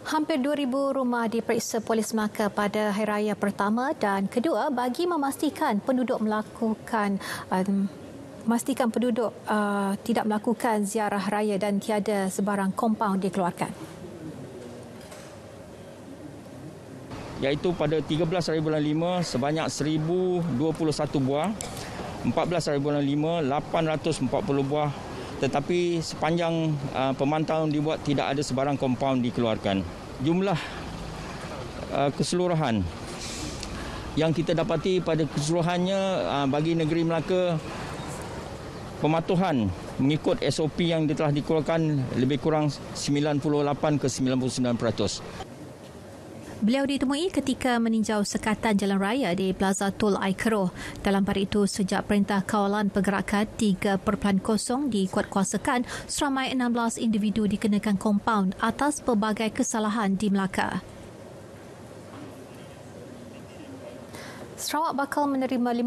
Hampir 2,000 rumah diperiksa Polis Melaka pada Hari Raya pertama dan kedua bagi memastikan penduduk tidak melakukan ziarah raya dan tiada sebarang kompaun dikeluarkan. Iaitu pada 13 hari bulan 5 sebanyak 1,021 buah, 14 hari bulan 5 840 buah, tetapi sepanjang pemantauan dibuat tidak ada sebarang kompaun dikeluarkan. Jumlah keseluruhan yang kita dapati pada keseluruhannya bagi negeri Melaka, pematuhan mengikut SOP yang telah dikeluarkan lebih kurang 98 ke 99%. Beliau ditemui ketika meninjau sekatan jalan raya di Plaza Tol Aikeroh. Dalam pada itu, sejak Perintah Kawalan Pergerakan 3.0 dikuatkuasakan, seramai 16 individu dikenakan kompaun atas pelbagai kesalahan di Melaka. Sarawak bakal menerima